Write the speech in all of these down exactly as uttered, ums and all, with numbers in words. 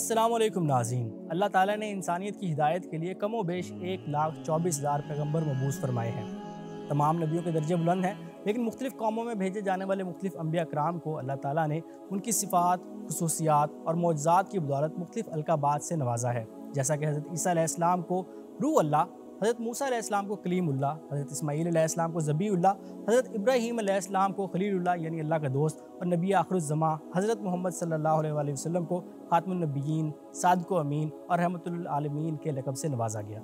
السلام علیکم ناظرین۔ اللہ تعالیٰ نے انسانیت کی ہدایت کے لیے کم و بیش ایک لاکھ چوبیس ہزار پیغمبر مبعوث فرمائے ہیں۔ تمام نبیوں کے درجے بلند ہیں، لیکن مختلف قوموں میں بھیجے جانے والے مختلف انبیاء کرام کو اللہ تعالیٰ نے ان کی صفات، خصوصیات اور معجزات کی بدولت مختلف القابات سے نوازا ہے، جیسا کہ حضرت عیسیٰ علیہ السلام کو روح اللہ، حضرت موسیٰ علیہ السلام کو کلیم اللہ، حضرت اسماعیل علیہ السلام کو ذبیح اللہ، حضرت ابراہیم علیہ السلام کو خلیل اللہ یعنی اللہ کا دوست، اور نبی آخر الزماں حضرت محمد صلی اللہ علیہ وآلہ وسلم کو خاتم النبیین، صادق و امین اور رحمت للعالمین کے لقب سے نوازا گیا۔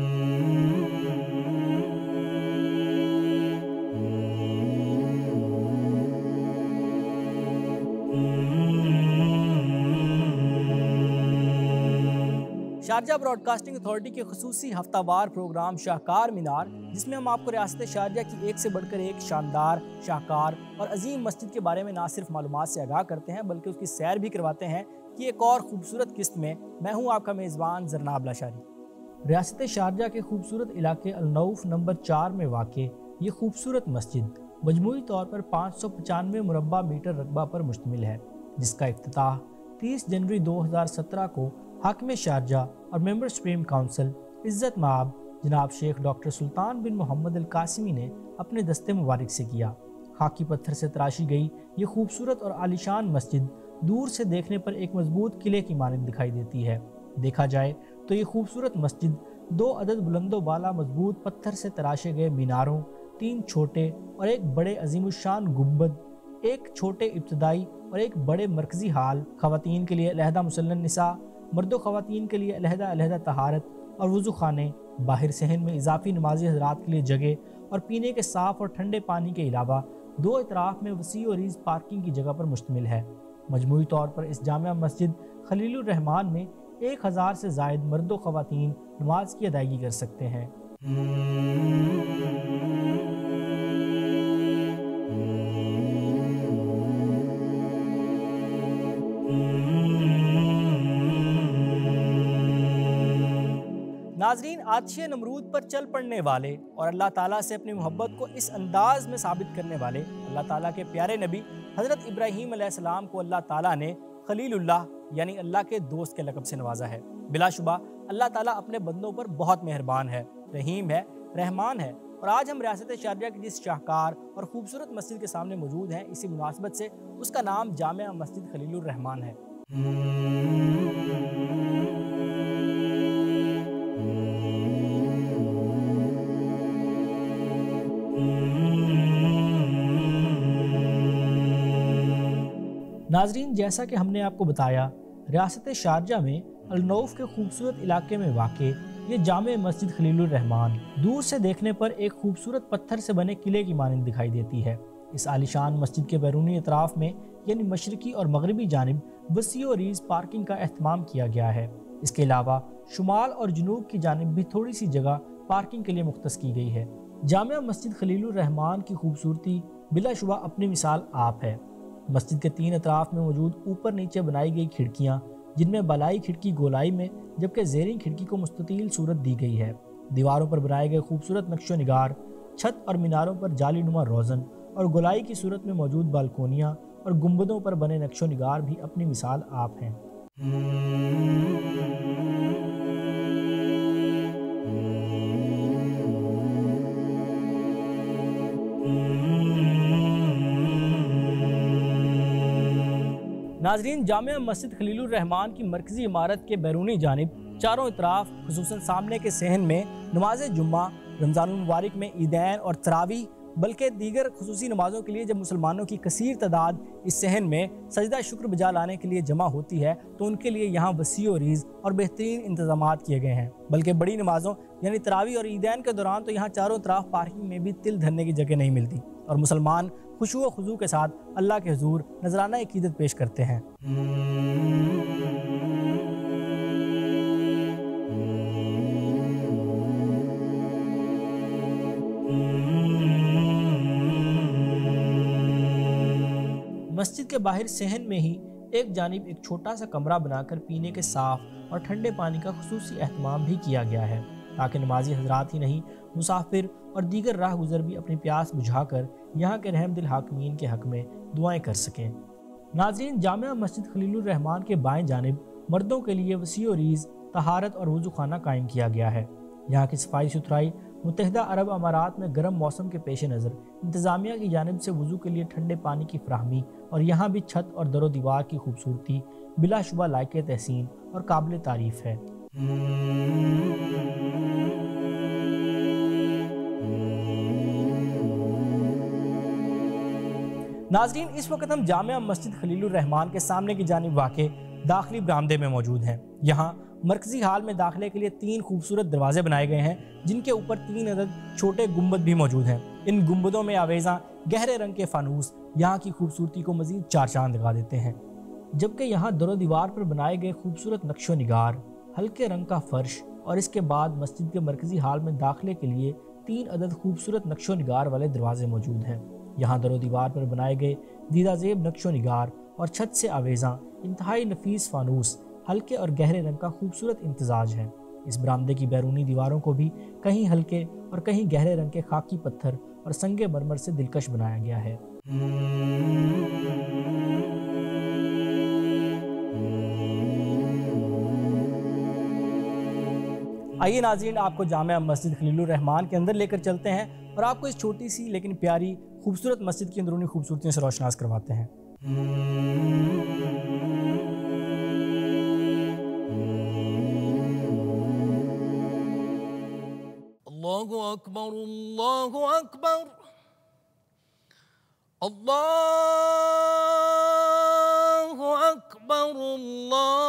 شارجہ براڈ کاسٹنگ اتھارٹی کے خصوصی ہفتہ وار پروگرام شاہکار مینار، جس میں ہم آپ کو ریاست شارجہ کی ایک سے بڑھ کر ایک شاندار، شاہکار اور عظیم مسجد کے بارے میں نہ صرف معلومات سے آگاہ کرتے ہیں بلکہ اس کی سیر بھی کرواتے ہیں کہ ایک اور خوبصورت قسط میں میں ہوں آپ کا میزبان زرناب لاشاری۔ ریاست شارجہ کے خوبصورت علاقے النوف نمبر چار میں واقع یہ خوبصورت مسجد مجموعی طور پر پانچ سو پچانوے مربع میٹر رقبہ پر مشتمل ہے، جس کا افتتاح تیس جنوری دو ہزار سترہ کو حاکم شارجہ اور ممبر سپریم کونسل عزت مآب جناب شیخ ڈاکٹر سلطان بن محمد القاسمی نے اپنے دستے مبارک سے کیا۔ خاکی پتھر سے تراشی گئی یہ خوبصورت اور عالیشان مسجد دور سے دیکھنے پر ایک مضبوط قلعے کی مانند دکھائی دیتی ہے۔ دیکھا جائے تو یہ خوبصورت مسجد دو عدد بلند و بالا مضبوط پتھر سے تراشے گئے میناروں، تین چھوٹے اور ایک بڑے عظیم الشان گنبد، ایک چھوٹے ابتدائی اور ایک بڑے مرکزی ہال، خواتین کے لیے علیحدہ مسلح نساء، مرد و خواتین کے لیے علیحدہ علیحدہ طہارت اور وضو خانے، باہر صحن میں اضافی نمازی حضرات کے لیے جگہ اور پینے کے صاف اور ٹھنڈے پانی کے علاوہ دو اطراف میں وسیع و عریض پارکنگ کی جگہ پر مشتمل ہے۔ مجموعی طور پر اس جامع مسجد خلیل الرحمان میں ایک ہزار سے زائد مرد و خواتین نماز کی ادائیگی کر سکتے ہیں۔ ناظرین، آتش نمرود پر چل پڑنے والے اور اللہ تعالیٰ سے اپنی محبت کو اس انداز میں ثابت کرنے والے اللہ تعالیٰ کے پیارے نبی حضرت ابراہیم علیہ السلام کو اللہ تعالیٰ نے خلیل اللہ یعنی اللہ کے دوست کے لقب سے نوازا ہے۔ بلا شبہ اللہ تعالیٰ اپنے بندوں پر بہت مہربان ہے، رحیم ہے، رحمان ہے، اور آج ہم ریاست شارجہ کی جس شاہکار اور خوبصورت مسجد کے سامنے موجود ہیں، اسی مناسبت سے اس کا نام جامع مسجد خلیل الرحمان ہے۔ ناظرین، جیسا کہ ہم نے آپ کو بتایا، ریاست شارجہ میں النوف کے خوبصورت علاقے میں واقع یہ جامع مسجد خلیل الرحمان دور سے دیکھنے پر ایک خوبصورت پتھر سے بنے قلعے کی مانند دکھائی دیتی ہے۔ اس عالیشان مسجد کے بیرونی اطراف میں یعنی مشرقی اور مغربی جانب وسیع و عریض پارکنگ کا اہتمام کیا گیا ہے۔ اس کے علاوہ شمال اور جنوب کی جانب بھی تھوڑی سی جگہ پارکنگ کے لیے مختص کی گئی ہے۔ جامع مسجد خلیل الرحمان کی خوبصورتی بلا شبہ اپنی مثال آپ ہے۔ مسجد کے تین اطراف میں موجود اوپر نیچے بنائی گئی کھڑکیاں، جن میں بالائی کھڑکی گولائی میں جبکہ زیریں کھڑکی کو مستطیل صورت دی گئی ہے۔ دیواروں پر بنائے گئے خوبصورت نقش و نگار، چھت اور میناروں پر جالی نما روزن اور گولائی کی صورت میں موجود بالکونیاں اور گنبدوں پر بنے نقش و نگار بھی اپنی مثال آپ ہیں۔ ناظرین، جامع مسجد خلیل الرحمان کی مرکزی عمارت کے بیرونی جانب چاروں اطراف خصوصاً سامنے کے صحن میں نماز جمعہ، رمضان المبارک میں عیدین اور تراویح بلکہ دیگر خصوصی نمازوں کے لیے جب مسلمانوں کی کثیر تعداد اس صحن میں سجدہ شکر بجا لانے کے لیے جمع ہوتی ہے تو ان کے لیے یہاں وسیع و عریض اور بہترین انتظامات کیے گئے ہیں۔ بلکہ بڑی نمازوں یعنی تراویح اور عیدین کے دوران تو یہاں چاروں طرف پارکنگ میں بھی تل دھرنے کی جگہ نہیں ملتی اور مسلمان خشوع و خضوع کے ساتھ اللہ کے حضور نذرانہ عقیدت پیش کرتے ہیں۔ مسجد کے باہر صحن میں ہی ایک جانب ایک چھوٹا سا کمرہ بنا کر پینے کے صاف اور ٹھنڈے پانی کا خصوصی اہتمام بھی کیا گیا ہے، تاکہ نمازی حضرات ہی نہیں مسافر اور دیگر راہ گزر بھی اپنی پیاس بجھا کر یہاں کے رحم دل حاکمین کے حق میں دعائیں کر سکیں۔ ناظرین، جامع مسجد خلیل الرحمان کے بائیں جانب مردوں کے لیے وسیع و ریز طہارت اور وضو خانہ قائم کیا گیا ہے۔ یہاں کی صفائی ستھرائی متحدہ عرب امارات میں گرم موسم کے پیش نظر انتظامیہ کی جانب سے وضو کے لیے ٹھنڈے پانی کی فراہمی اور یہاں بھی چھت اور در و دیوار کی خوبصورتی بلا شبہ لائق تحسین اور قابل تعریف ہے۔ ناظرین، اس وقت ہم جامع مسجد خلیل الرحمان کے سامنے کی جانب واقع داخلی برآمدے میں موجود ہیں۔ یہاں مرکزی ہال میں داخلے کے لیے تین خوبصورت دروازے بنائے گئے ہیں، جن کے اوپر تین عدد چھوٹے گنبد بھی موجود ہیں۔ ان گنبدوں میں آویزاں گہرے رنگ کے فانوس یہاں کی خوبصورتی کو مزید چار چاند لگا دیتے ہیں، جبکہ یہاں در و دیوار پر بنائے گئے خوبصورت نقش و نگار، ہلکے رنگ کا فرش اور اس کے بعد مسجد کے مرکزی ہال میں داخلے کے لیے تین عدد خوبصورت نقش و نگار والے دروازے موجود ہیں۔ یہاں در و دیوار پر بنائے گئے دیدہ زیب نقش و نگار اور چھت سے آویزاں انتہائی نفیس فانوس ہلکے اور گہرے رنگ کا خوبصورت امتزاج ہے۔ اس برآمدے کی بیرونی دیواروں کو بھی کہیں ہلکے اور کہیں گہرے رنگ کے خاکی پتھر اور سنگ مرمر سے دلکش بنایا گیا ہے۔ آئیے ناظرین، آپ کو جامع مسجد خلیل الرحمان کے اندر لے کر چلتے ہیں اور آپ کو اس چھوٹی سی لیکن پیاری خوبصورت مسجد کی اندرونی خوبصورتیوں سے روشناس کرواتے ہیں۔ اللہ اکبر، اللہ اکبر، اللہ اکبر، اللہ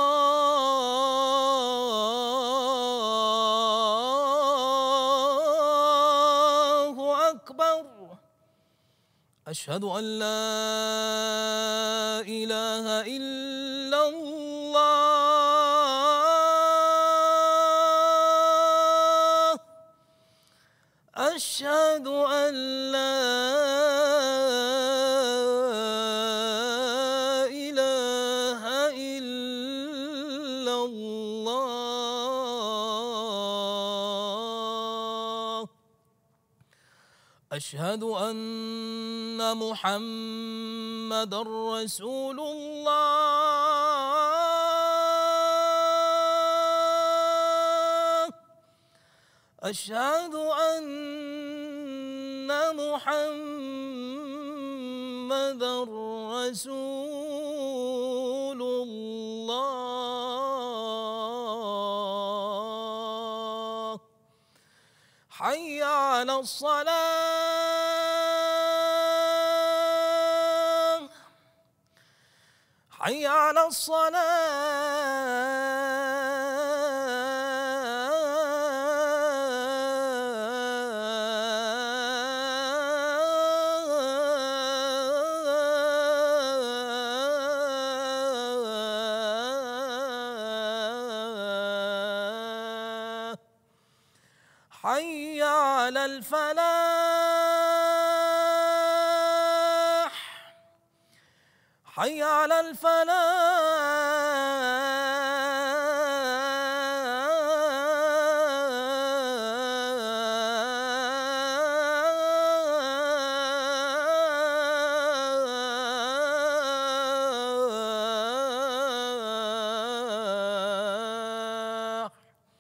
اکبر، اشہد ان لا الہ الا اللہ، اشہد ان لا الہ الا اللہ، اشہد ان محمد رسول اللہ، اشہد ان محمد رسول اللہ، حی علی الصلاة، حی علی حي على الفلاح، حي على الفلاح،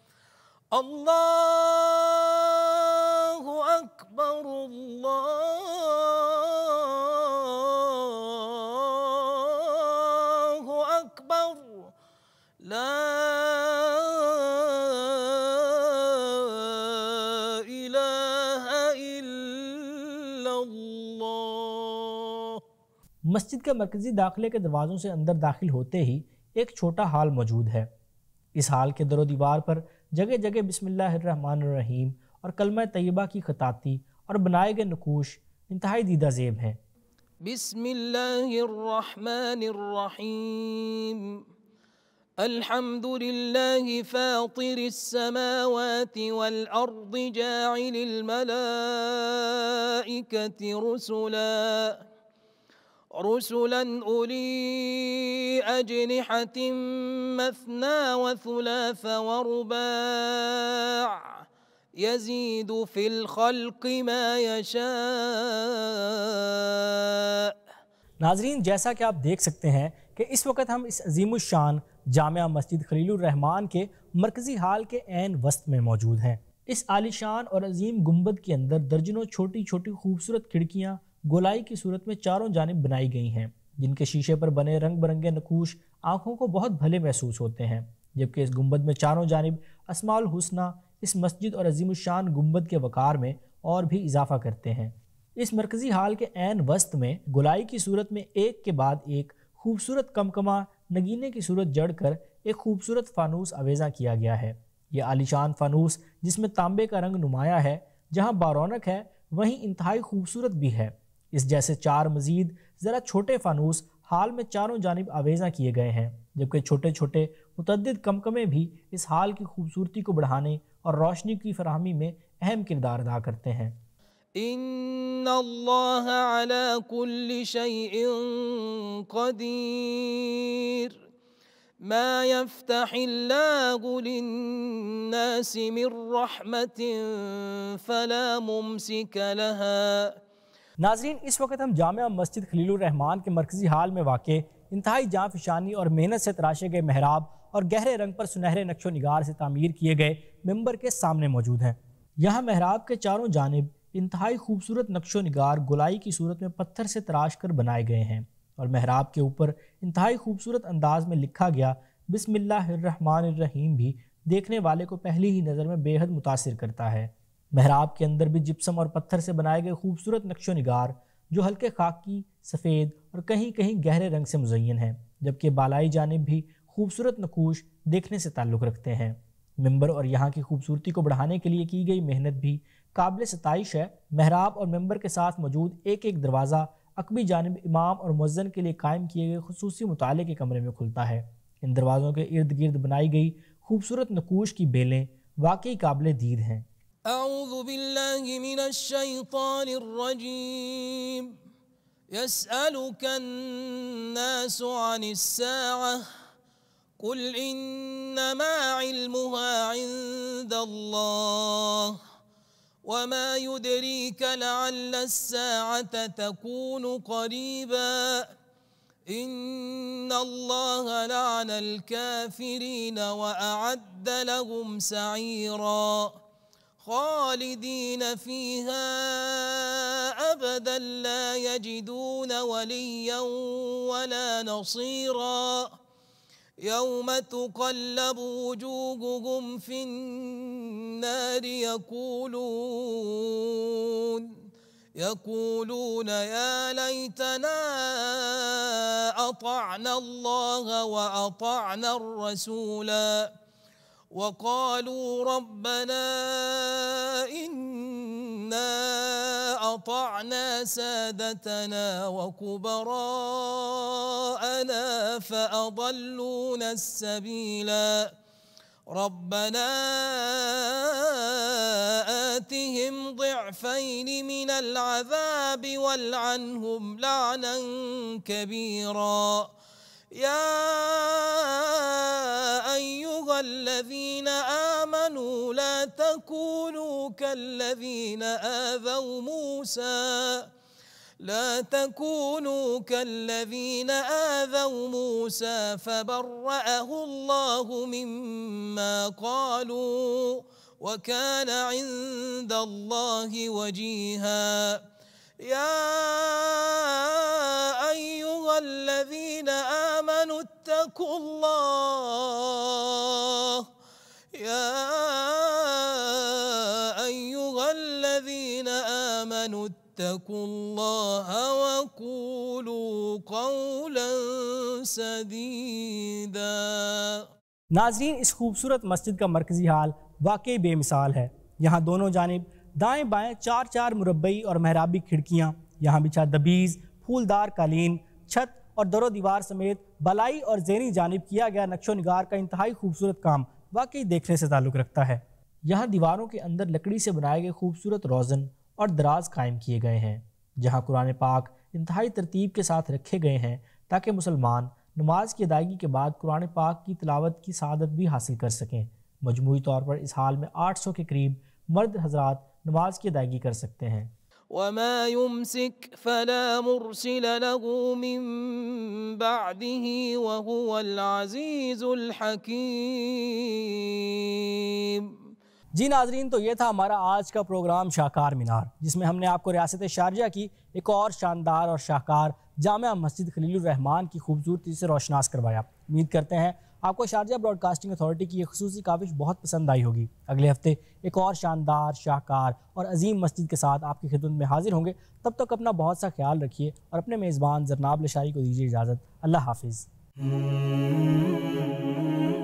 اللہ اکبر، اللہ اکبر، لا الہ الا اللہ۔ مسجد کے مرکزی داخلے کے دروازوں سے اندر داخل ہوتے ہی ایک چھوٹا ہال موجود ہے۔ اس ہال کے در و دیوار پر جگہ جگہ بسم اللہ الرحمن الرحیم اور کلمہ طیبہ کی خطاطی اور بنائے گئے نقوش انتہائی دیدہ زیب ہیں۔ بسم اللہ الرحمن الرحیم، الحمد للہ فاطر السماوات والارض جاعل الملائکة رسلا رسلا اولی اجنحة مثنى وثلاث ورباع یزید فی الخلق ما یشاء۔ ناظرین، جیسا کہ آپ دیکھ سکتے ہیں کہ اس وقت ہم اس عظیم الشان جامع مسجد خلیل الرحمان کے مرکزی ہال کے عین وسط میں موجود ہیں۔ اس عالیشان اور عظیم گنبد کے اندر درجنوں چھوٹی چھوٹی خوبصورت کھڑکیاں گولائی کی صورت میں چاروں جانب بنائی گئی ہیں، جن کے شیشے پر بنے رنگ برنگے نقوش آنکھوں کو بہت بھلے محسوس ہوتے ہیں، جبکہ اس گنبد میں چاروں جانب اسماء الحسنی اس مسجد اور عظیم الشان گنبد کے وقار میں اور بھی اضافہ کرتے ہیں۔ اس مرکزی ہال کے عین وسط میں گولائی کی صورت میں ایک کے بعد ایک خوبصورت کمکمہ نگینے کی صورت جڑ کر ایک خوبصورت فانوس آویزاں کیا گیا ہے۔ یہ عالیشان فانوس جس میں تانبے کا رنگ نمایاں ہے، جہاں بارونق ہے وہیں انتہائی خوبصورت بھی ہے۔ اس جیسے چار مزید ذرا چھوٹے فانوس ہال میں چاروں جانب آویزاں کیے گئے ہیں، جبکہ چھوٹے چھوٹے متعدد کمکمے بھی اس ہال کی خوبصورتی کو بڑھانے اور روشنی کی فراہمی میں اہم کردار ادا کرتے ہیں۔ ان اللہ علی کل شیء قدیر ما يفتح اللہ للناس من رحمت فلا ممسک لها۔ ناظرین، اس وقت ہم جامع مسجد خلیل الرحمان کے مرکزی ہال میں واقع انتہائی جاں فشانی اور محنت سے تراشے گئے محراب اور گہرے رنگ پر سنہرے نقش و نگار سے تعمیر کیے گئے ممبر کے سامنے موجود ہیں۔ یہاں محراب کے چاروں جانب انتہائی خوبصورت نقش و نگار گولائی کی صورت میں پتھر سے تراش کر بنائے گئے ہیں، اور محراب کے اوپر انتہائی خوبصورت انداز میں لکھا گیا بسم اللہ الرحمن الرحیم بھی دیکھنے والے کو پہلی ہی نظر میں بے حد متاثر کرتا ہے۔ محراب کے اندر بھی جپسم اور پتھر سے بنائے گئے خوبصورت نقش و نگار جو ہلکے خاکی، سفید اور کہیں کہیں گہرے رنگ سے مزین ہیں، جبکہ بالائی جانب بھی خوبصورت نقوش دیکھنے سے تعلق رکھتے ہیں۔ ممبر اور یہاں کی خوبصورتی کو بڑھانے کے لیے کی گئی محنت بھی قابل ستائش ہے۔ محراب اور ممبر کے ساتھ موجود ایک ایک دروازہ عقبی جانب امام اور مؤذن کے لیے قائم کیے گئے خصوصی مطالعے کے کمرے میں کھلتا ہے۔ ان دروازوں کے ارد گرد بنائی گئی خوبصورت نقوش کی بیلیں واقعی قابل دید ہیں۔ اعوذ باللہ من الشیطان الرجیم یسألک الناس عن الساعة قل انما علمها عند اللہ وما يدريك لعل الساعة تكون قريبا ان الله لعن الكافرين واعد لهم سعيرا خالدين فيها ابدا لا يجدون وليا ولا نصيرا يوم تقلب وجوههم في النار يقولون يقولون يا ليتنا أطعنا الله وأطعنا الرسولا وقالوا ربنا إنا أطعنا سادتنا وكبراءنا فأضلونا السبيلا ربنا آتهم ضعفين من العذاب والعنهم لعنا كبيرا يا أيها الذين آمنوا لا تكونوا كالذين آذوا موسى لا تكونوا كالذين آذوا موسى فبرأه الله مما قالوا وكان عند الله وجيها يا أيها الذين آمنوا اتقوا الله يا أيها الذين آمنوا اتقوا الله وقولوا قولا سديدا۔ ناظرین، اس خوبصورت مسجد کا مرکزی حال واقعی بے مثال ہے۔ یہاں دونوں جانب دائیں بائیں چار چار مربعی اور محرابی کھڑکیاں، یہاں بچھا دبیز، پھولدار قالین، چھت اور در و دیوار سمیت بالائی اور زیریں جانب کیا گیا نقش و نگار کا انتہائی خوبصورت کام واقعی دیکھنے سے تعلق رکھتا ہے۔ یہاں دیواروں کے اندر لکڑی سے بنائے گئے خوبصورت روزن اور دراز قائم کیے گئے ہیں، جہاں قرآن پاک انتہائی ترتیب کے ساتھ رکھے گئے ہیں تاکہ مسلمان نماز کی ادائیگی کے بعد قرآن پاک کی تلاوت کی سعادت بھی حاصل کر سکیں۔ مجموعی طور پر اس حال میں آٹھ سو کے قریب مرد حضرات نماز کی ادائیگی کر سکتے ہیں۔ وما يمسك فلا مرسل له من بعده وهو العزيز الحكيم۔ جی ناظرین، تو یہ تھا ہمارا آج کا پروگرام شاہکار مینار، جس میں ہم نے آپ کو ریاست شارجہ کی ایک اور شاندار اور شاہکار جامع مسجد خلیل الرحمان کی خوبصورتی سے روشناس کروایا۔ امید کرتے ہیں آپ کو شارجہ براڈ کاسٹنگ اتھارٹی کی یہ خصوصی کاوش بہت پسند آئی ہوگی۔ اگلے ہفتے ایک اور شاندار، شاہکار اور عظیم مسجد کے ساتھ آپ کی خدمت میں حاضر ہوں گے۔ تب تک اپنا بہت سا خیال رکھیے اور اپنے میزبان زرناب لشاری کو دیجیے اجازت۔ اللہ حافظ۔